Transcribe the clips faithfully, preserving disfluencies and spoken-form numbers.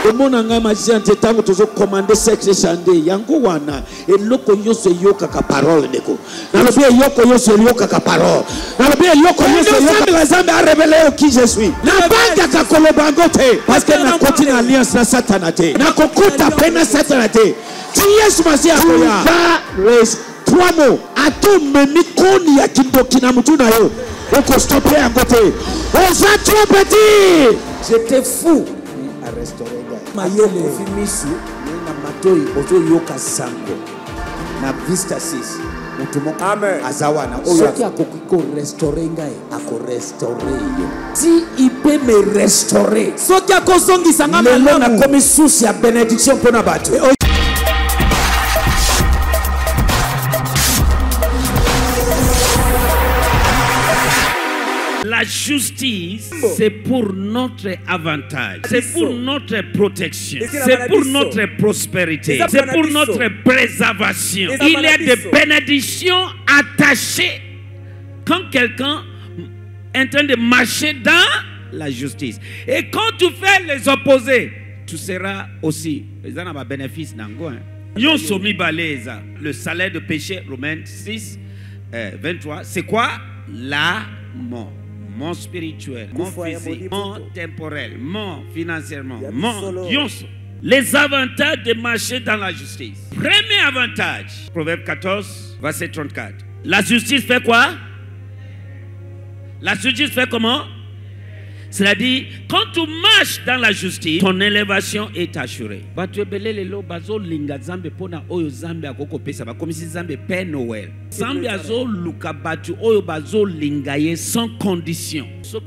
omona nga magicien te tango tozo commander sexe chande yango wana eloko yoso yoka ka parole ndeko nalobi yoko yoso yoka ka parole nalobi yoko yoso yoka la zambe a révélé qui je suis na banga ka kolobango te parce que na continue alliance na satana te na kokuta pena satana te ti Yesu Masiya akoya raise trois mots ato memi koni ya kindoki na mutu na yo oko stopper yango te on va trop petit. J'étais fou à restaurer mayele fimisu na matoi ozo yoka sango na vista six mutumo azawana oyo soki akoko restaurer ngai ako restaurer yo si il peut me restaurer soki akosongisa nga malamu na komi source ya bénédiction pona bato. La justice, c'est pour notre avantage, c'est pour notre protection, c'est pour notre prospérité, c'est pour notre préservation. Il y a des bénédictions attachées quand quelqu'un est en train de marcher dans la justice. Et quand tu fais les opposés, tu seras aussi. Le salaire de péché, Romains six, vingt-trois, c'est quoi? La mort. Mon spirituel, mon physique, mon temporel, mon financièrement, mon yonso. Les avantages de marcher dans la justice. Premier avantage, Proverbe quatorze, verset trente-quatre. La justice fait quoi? La justice fait comment? C'est-à-dire, quand tu marches dans la justice, ton élévation est assurée. Sans condition.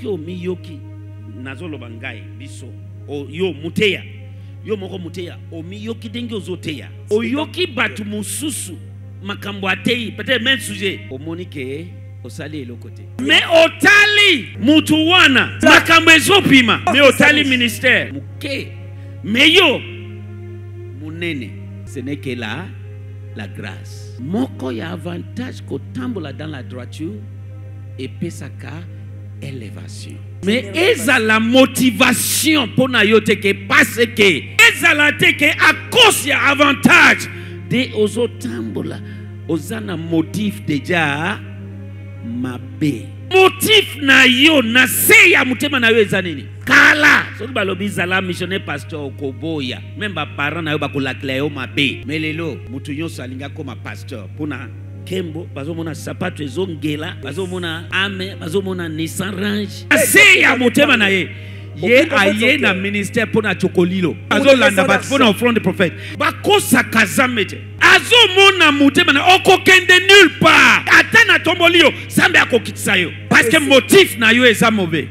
Yo moko muteya o miyoki dengi ozoteya o yoki batu mususu makambo atei peut-être même sujet o monike osali elokote mais otali mutu wana makambo ezopima mais otali ministère muke mais yo munene ce n'est que la la grâce moko ya avantage ko tambola dans la droiture et pesaka élévation. Mais eza la motivation pour na yote que parce que eza la te que à cause ya avantage de ozo tambola ozana motif déjà mabe motif na yo na se ya mutema na yo eza nini kala soki balobi zala missionnaire pasteur okoboya même ba parents na yo bakolakela yo mabe mais lelo mutu nyonso alinga koma pasteur pona Kembo, bazomona sapato ezongela, bazomona ame, bazomona Nissan Range. Ase ya motema na ye. Ye aye na ministère pona chokolilo. Bazolanda bat pona offrande de prophète. Bakosa kazamete. Azomona motema na okokende nulle part. Atana tombolio, sambe akokitisa yo. Parce que motif na yo eza mauvais.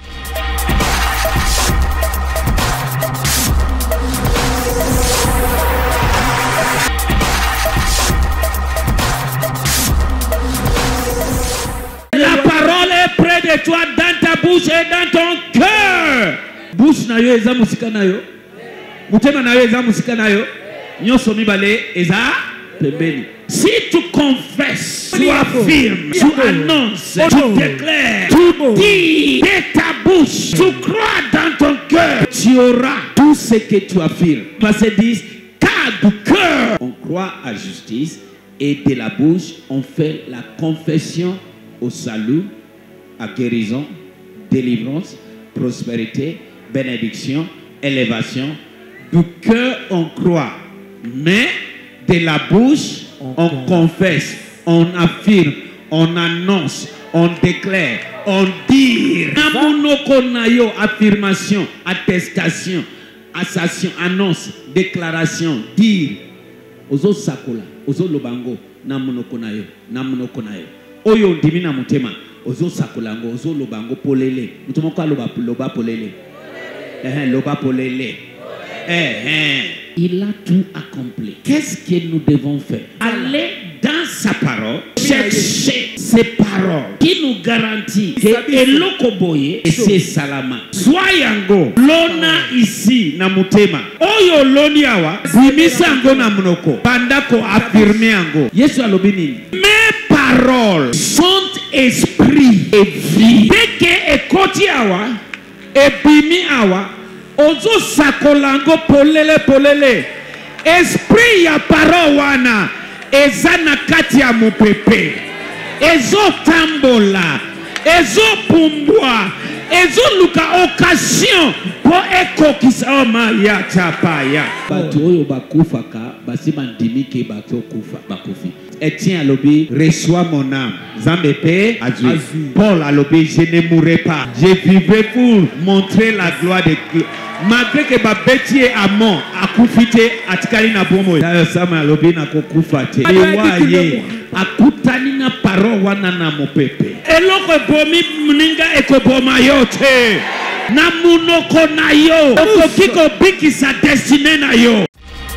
De toi dans ta bouche et dans ton cœur. Bouche na yo eza musika na yo. Mutema na yo eza musika na yo. Nyoso mibale eza pembeni. Si tu confesses, tu affirmes, tu annonces, tu déclares, tu dis de ta bouche, tu crois dans ton cœur, tu auras tout ce que tu affirmes. Verset dix, car du cœur on croit à justice et de la bouche on fait la confession au salut, à guérison, délivrance, prospérité, bénédiction, élévation. Du cœur on croit, mais de la bouche on, on confesse, on affirme, on annonce, on déclare, on dit. Affirmation, attestation, assertion, annonce, déclaration, dire. Ozo sakola, ozo lobango, namunoko na yo, namunoko na yo. Oyo ndimina mutema. Ozo sakolango, ozo lobango polele. Mutumoko loba loba polele. Eh loba polele. Eh eh. Il a tout accompli. Qu'est-ce que nous devons faire? Aller dans sa parole, chercher ses paroles qui nous garantit que eloko boye et c'est salama. Soyango lona ici na mutema. Oyo loni awa bimisa ngo na munoko. Bandako affirmer ango. Yesu alobi nini? Mes paroles sont esprit et vie. Dès que ekoti awa, ebimi awa, ozo sakolango polele polele esprit ya parawana eza na kati ya mopepe ezo tambola ezo pumbwa ezo luka occasion po ekokisa oma ya chapaya bato oyo bakufaka basima ndimike bato kufa bakufi Etienne alobi reçois mon âme Zambe pe azui Paul alobi je ne mourrai pas je vivrai pour montrer la gloire de Dieu malgré que babeti e amon akufite atikali na bomo dayo sama alobi na kokufa te ewaye akutani na paro wana na mopepe eloko bomi mninga ekoboma yote na munoko na yo okokiko bikisa destiny na yo.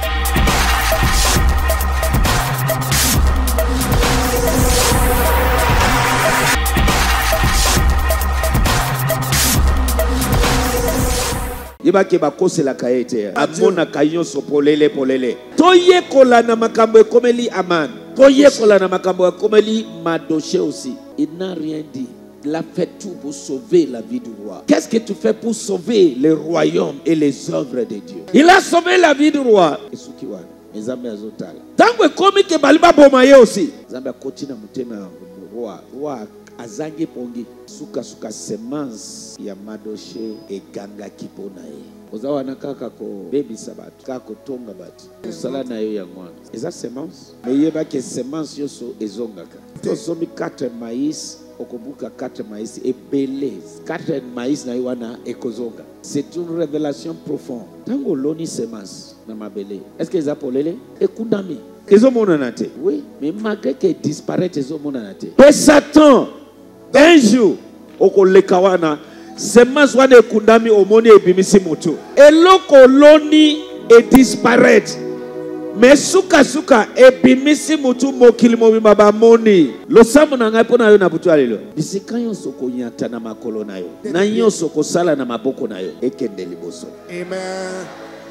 Yeba ke bakose la kaete amona kayo so polele polele toye kola na makambo ekomeli aman toye kola na makambo ekomeli madoché aussi. Il n'a rien dit, il a fait tout pour sauver la vie du roi. Qu'est-ce que tu fais pour sauver le royaume et les œuvres de Dieu? Il a sauvé la vie du roi. Esukiwana mezambe azotala tango ekomi ke baliba bomaye aussi zambe akotina mutema roi roi azangi pongi suka suka semence ya madoché e ganga kipona ye ozawa na kaka ko baby sabat kako tonga bat sala na yo ya ngwana eza semence meyeba ke semence yoso ezongaka to somi quatre maïs okobuka quatre maïs et belé quatre maïs na wana ekozonga. C'est une révélation profonde tango loni semence na mabele est-ce que eza polele ekundami ezomona te oui mais malgré que disparaît ezomona te pe Satan un jour okoleka wana semence wana ekundami omoni ebimisi moto eloko loni e disparaître mais suka suka ebimisi moto mokili mobimba bamoni losambo na ngai pona yo na butu alelo bisika nyonso konyata na makolo na yo na nyonso kosala na maboko na yo ekende liboso. Amen.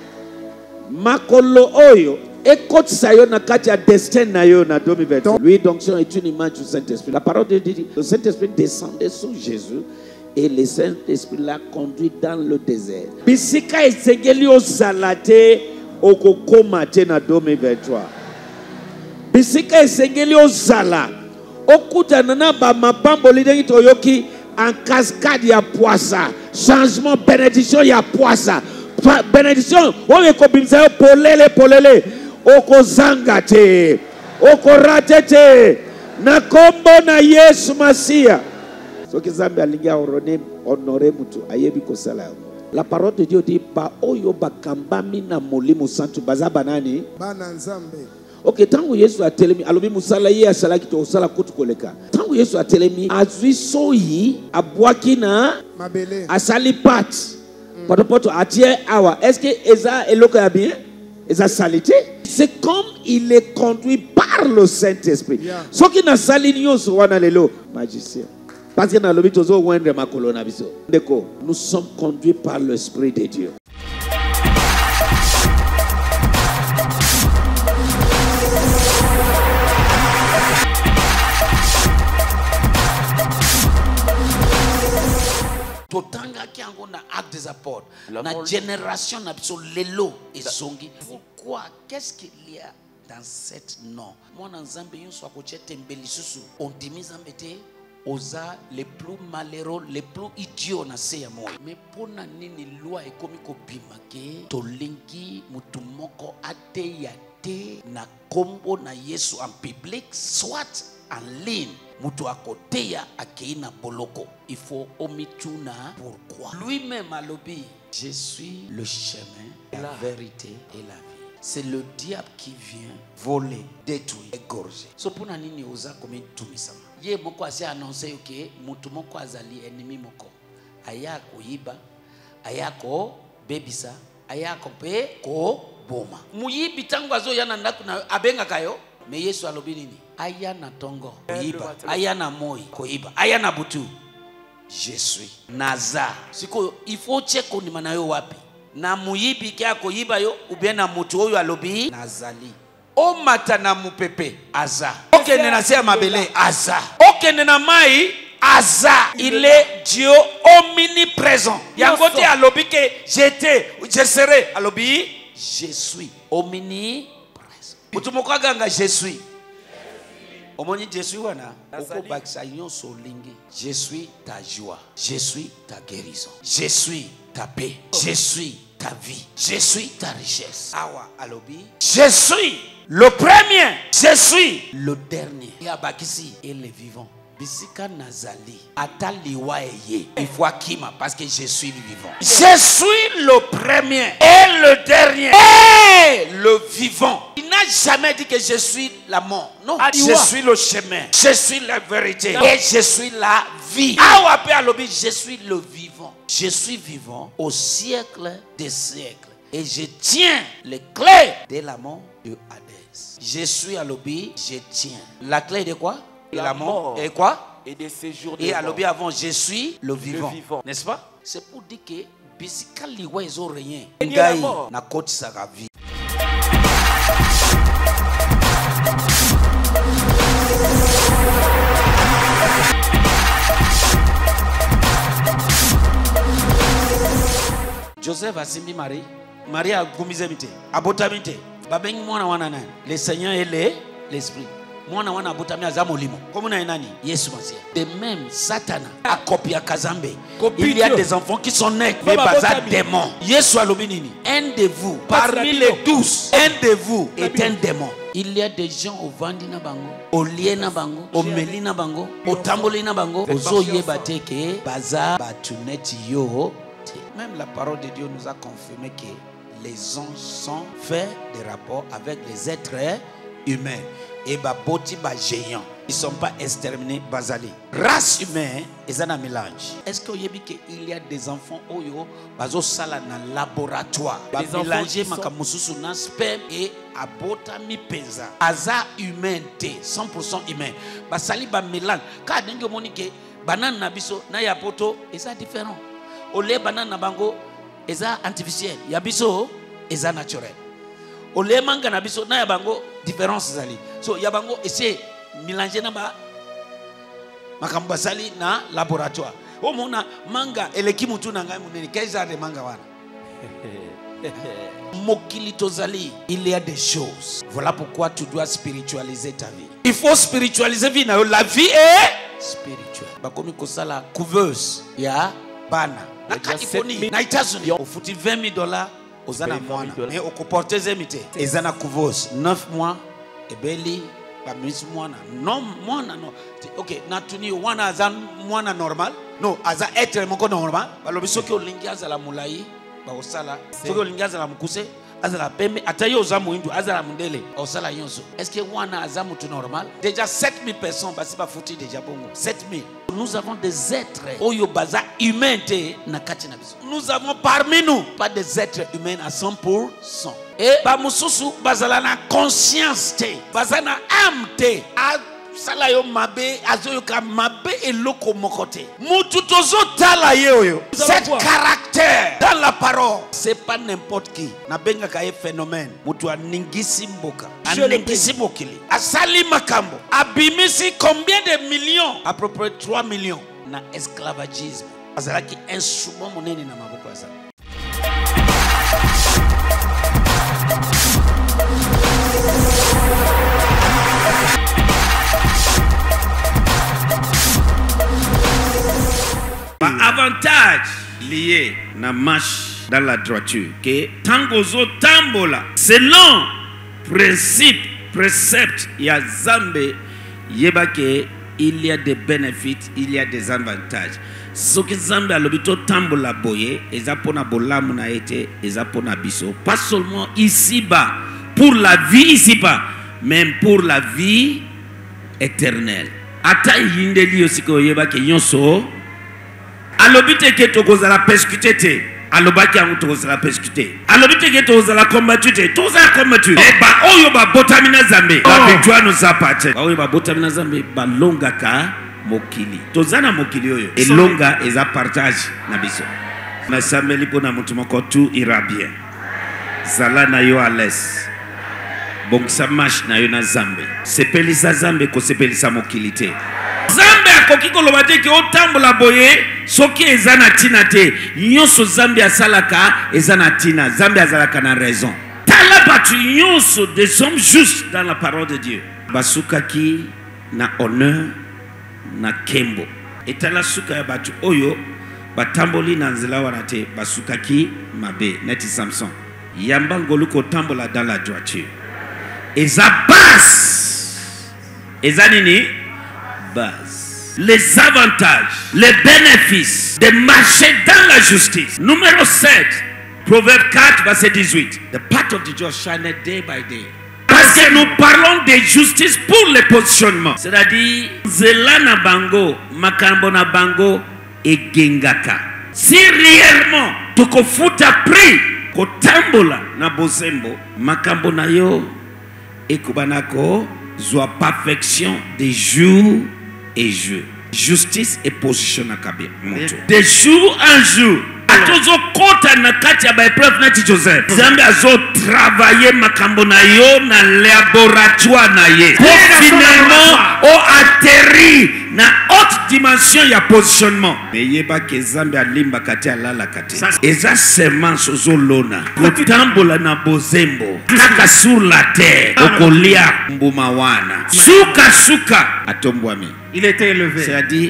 Makolo oyo ekotisa yo na kati ya destin na yo na deux mille vingt. Lui d'onction est une image du Saint-Esprit. La parole de Dieu dit le Saint-Esprit descendait sur Jésus et le Saint-Esprit l'a conduit dans le désert. Bisika esengeli ozalate okokoma te na deux mille vingt-trois. Bisika esengeli ozala okutana na ba mapambo lidengi toyoki en cascade ya poisa changement bénédiction ya poisa bénédiction oyo ekobimisa yo polele polele okozanga te okorate te na kombo na Yesu Masia soki Zambe alingi aorone honore mutu ayebi kosala. La parole de Dieu dit ba oyo bakambami na molimo santu baza banani bana Nzambe. Ok, tango Yesu atelemi alobi musala ye asala kito osala kutu koleka tango Yesu atelemi azwi soyi abwaki na mabele asali pat mm. Poto atie awa est-ce que eza eloko ya bien eza salite c'est comme il est conduit par le Saint-Esprit. Yeah. Soki na sali nyonso wana lelo magicien parce que na lobi tozo wendre makolo na biso ndeko nous sommes conduits par l'Esprit de Dieu. Totanga ki ango na acte des apôtres na génération na biso lelo ezongi. Pourquoi? Qu'est-ce qu'il y a dans cette nom? Mwana Nzambe yonso akoche tembeli susu ondimi Nzambe te oza les plus malheureux, les plus idiots na se ya moi. Mais pona nini loi ekomi ko bimake tolingi mutu moko ateya te na kombo na Yesu en public soit en ligne. Mutu akoteya akei na boloko. Il faut omituna pourquoi. Lui-même a lobby. Je suis le chemin, la vérité et la vie. C'est le diable qui vient voler, détruire, égorger. So pona nini oza komi tumisama. Ye moko asi annoncé que mutu moko azali ennemi moko. Aya koyiba, aya ko bebisa, aya ko pe ko boma. Muyibi tango azo yana ndaku na abenga kayo. Mais Yesu alobi nini? Aya na tongo koyiba, aya na moi koyiba, aya na butu. Je suis naza. Siko il faut checker ni manayo wapi. Na muyibi kia koyiba yo ubien na mutu oyo alobi nazali. O mata na mupepe aza. Okende na sea mabele aza. Okende na mai Aza, il est Dieu omniprésent. Yangote alobi que j'étais, je serai. Alobi, je suis omniprésent. Utumoko ganga je suis. Omoni je suis wana. Oko baksa nyonso lingi. Je suis ta joie. Je suis ta guérison. Je suis ta paix. Je suis ta vie. Je suis ta richesse. Awa alobi. Je suis le premier. Je suis le dernier. Yabakisi et le vivant. Bisika Nazali, Ataliwa Eye, il faut Akima parce que je suis le vivant. Je suis le premier et le dernier et le vivant. Il n'a jamais dit que je suis la mort. Non, je suis le chemin, je suis la vérité et je suis la vie. Je suis le vivant. Je suis vivant au siècle des siècles et je tiens les clés de la mort de Hadès. Je suis à l'obé, je tiens. La clé de quoi? Et la, la mort. mort et quoi? Et de séjours de et à mort. l'obé avant, je suis le vivant, vivant. n'est-ce pas? C'est pour dire que bisikali wa ils ont rien. Ngai na côte sa vie. Joseph a simbi Marie. Marie a gumizemite, abotamite. Babengi mwana wana nani? Le Seigneur et l'Esprit. Mwana wana abotami azamolimo. Comme na nani? Yesu Masia. De même, Satan a copié Kazambe. Il y a des enfants qui sont nés mais bazar démon. Yesu alobinini. Un de vous, parmi les douze, un de vous est un démon. Il y a des gens au Vandi na bango, au Lié na bango, au Meli na bango, au Tamboli na bango, au Zoye bateke, bazar batunet yo. Même la parole de Dieu nous a confirmé que les anges sont faits des rapports avec les êtres humains. Et baboti ba géants. Ils ne sont pas exterminés bazali. Race humaine, ils ont un mélange. Est-ce qu'il y a des enfants oyo bazo sala na laboratoire? Ba mélanger makamususu na sperme et abota mi penza. Aza humain te, cent pour cent humain. Ba sali ba mélange. Ka dingo monike banane na biso na ya poto, c'est différent. Olé banane na bango, c'est artificiel. Ya biso, c'est naturel. Olé manga na biso na ya bango différence zali. So ya bango essayer mélanger na ba makambo sali na laboratoire. O mona manga eleki mutu na ngai munene kaisa de manga wana. Mokili tozali, il y a des choses. Voilà pourquoi tu dois spiritualiser ta vie. Il faut spiritualiser vie na la vie est spirituelle. Ba komi kosala couveuse ya bana. Na Californie, na États-Unis, au fouti vingt mille dollars aux ana mwana. Mais au comporter zemite, ezana couveuse neuf mois et beli ba mis mwana. Non mwana no. OK, na tuni wana azan mwana normal. Non, aza être moko normal. Ba lobiso ki olingi azala mulai, ba osala. Soki olingi azala mukuse, azala pembe, atayo za muindu, azala mundele, osala yonso. Est-ce que wana aza mutu normal? Déjà sept mille personnes basi ba fouti déjà bongo. sept mille. Nous avons des êtres oyo baza humains te na kati na biso. Nous avons parmi nous pas des êtres humains à cent pour cent. Et ba mususu bazala na conscience te, bazana âme te. Sala yo mabe azoyo ka mabe eloko mokote. Mutu tozo tala yeoyo. Cet caractère dans la parole, c'est pas n'importe qui. Na benga ka phénomène. Mutu aningisi mboka. Aningisi mokili. Asali makambo. Abimisi combien de millions? À peu près trois millions na esclavagisme. Azalaki instrument monene na maboko azala. Avantage lié na marche dans la droiture que tangozo tambola selon principe précepte ya zambe yebake il y a des bénéfices, il y a des avantages. Ce que zambe alobito tambola boye ezapona bolamu na ete ezapona biso pas seulement ici bas pour la vie ici bas même pour la vie éternelle. Ata yindeli osiko yebake yonso alobite ke tokozala persécuté te alobaki yango tokozala persécuté alobite ke tokozala combattu te tozala combattu ba oyo ba botamina zambe la victoire nous appartient ba oyo ba botamina zambe balongaka mokili tozana mokili oyo elonga eza partage na biso na sameli pona mutu moko tout ira bien zala na yo à l'aise bongisa marche na yo na zambe sepelisa zambe ko sepelisa mokili te Zambe akoki koloba te ke otambola boye soki eza na tina te. Nyonso Zambe asalaka eza na tina. Zambe azalaka na raison. Tala batu nyonso des hommes justes dans la parole de Dieu. Basukaki na honneur na kembo. Etala suka ya batu oyo batamboli na nzela wana te basukaki mabe neti Samson. Yamba ngoluko tambola dans la droiture. Eza base. Eza nini? Base. Les avantages, les bénéfices de marcher dans la justice. Numéro sept. Proverbe quatre, verset dix-huit. The path of the just shineth day by day. Parce que nous parlons de justice pour le positionnement. C'est-à-dire, zela na bango, makambo na bango, et gengaka. Si réellement, toko futa pri, kotambola na bozembo, makambo na yo, et kubanako, zwa perfection de jour et jour. Justice et position na kabe. De jour en jour. Atozo kota na kati ya baepreuve nati Joseph. Zambe azo travailler makambo na yo na laboratoire na ye. Pour finalement o atterri na haute dimension ya positionnement. Mais yeba ke Zambe alimba kati alala kati. Eza semence ozo lona. Kotambola na bozembo. Kaka sur la terre. Okolia mbuma wana. Suka suka atombwami. Il était élevé. C'est-à-dire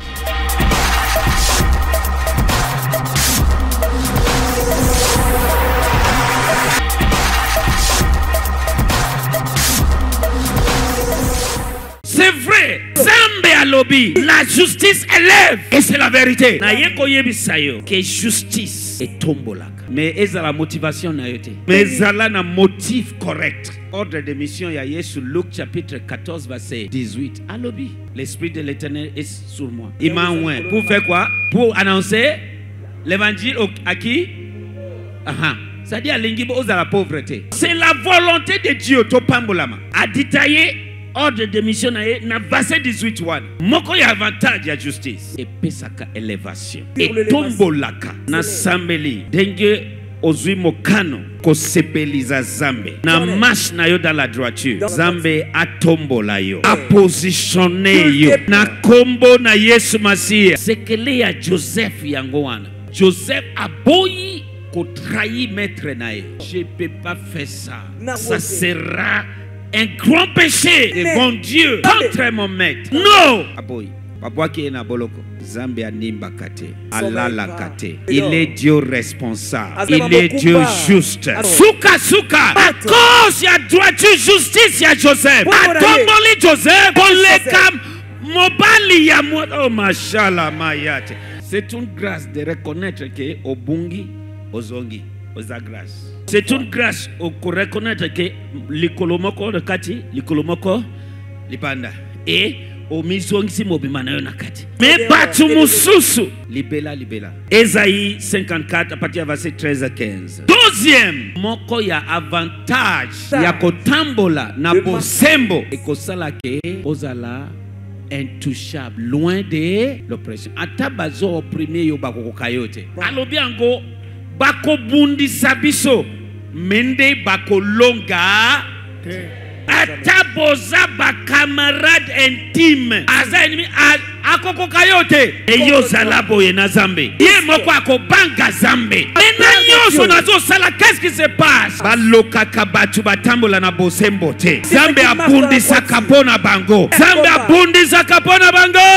c'est vrai. Zambe alobi. La justice élève. Et c'est la vérité. Na yeko yebisayo. Que justice est tombolaka. Mais eza la motivation na yote. Mais ezala na motif correct. Ordre de mission ya Yesu, Luc chapitre quatorze verset dix-huit. Alobi. L'esprit de l'Éternel est sur moi. Il m'a oint. Pour faire quoi? Pour annoncer l'évangile à qui? Aha. C'est-à-dire à la pauvreté. C'est la volonté de Dieu. Topambolama. A détaillé ordre de mission na verset dix-huit. Moko ya avantage ya justice. Et pesaka élévation. Et tombolaka. Na sambeli. Denge ozui mokano. Ko sepeliza Zambe. Na marche na yo dans la droiture. Zambe a tombola yo. A positionné yo. Na kombo na Yesu Masiya. Sekele ya Joseph yango wana. Joseph a boyi ko trahi maître nae. Je ne peux pas faire ça. Ça sera un grand péché devant Dieu contre mon maître. Non. Aboy. Babwaki ena boloko. Zambe animba kate. Alala kate. Il est Dieu responsable. Il est Dieu juste. Suka suka. À cause ya droiture justice ya Joseph. Atomboli Joseph. Bolekam. Mobali ya mo. Oh mashallah mayate. C'est une grâce de reconnaître que Obungi, Ozongi, Oza grâce. C'est une grâce de reconnaître que Likolomoko de Kati, Likolomoko, Lipanda. Et au Mizongi Mobimana Nakati. Mais Batumususu, Libela, Libela. Esaïe cinquante-quatre, à partir de verset treize à quinze. Deuxième, Moko ya avantage, ya kotambola, na bosembo, et kosala ke, ozala. Intouchable, loin de l'oppression. Atabazo opprimé yo bako kayote. Alobi ango bako bundi sabiso mende bako longa. Ataboza ba camarade intime. Aza enemi akoko kayote. Eyo zalabo ye na Zambe. Ye moko akobanga Zambe. Mena nyoso nazo sala, qu'est-ce qui se passe? Baloka kabatu batambola na bosembo te. Zambe abundi sakapona bango. Zambe abundi sakapona bango.